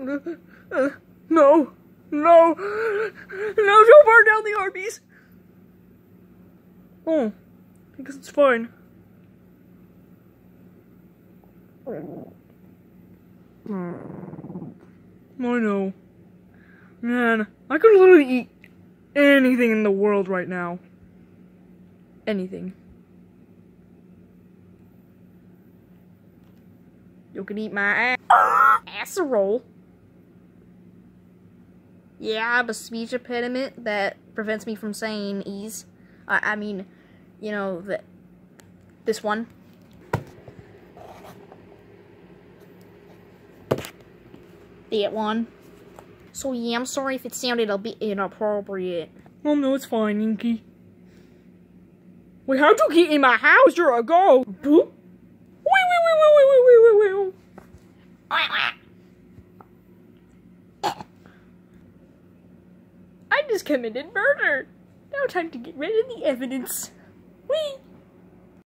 No. No. No, don't burn down the Arby's. Oh, because it's fine. I know. Man, I could literally eat anything in the world right now. Anything. You can eat my casserole. Yeah, I have a speech impediment that prevents me from saying ease. I mean, you know, this one. That one. So yeah, I'm sorry if it sounded a bit inappropriate. Oh no, it's fine, Inky. Wait, how'd you get in my house? You're a ghost! Boop. Wait. I just committed murder. Now time to get rid of the evidence. Whee!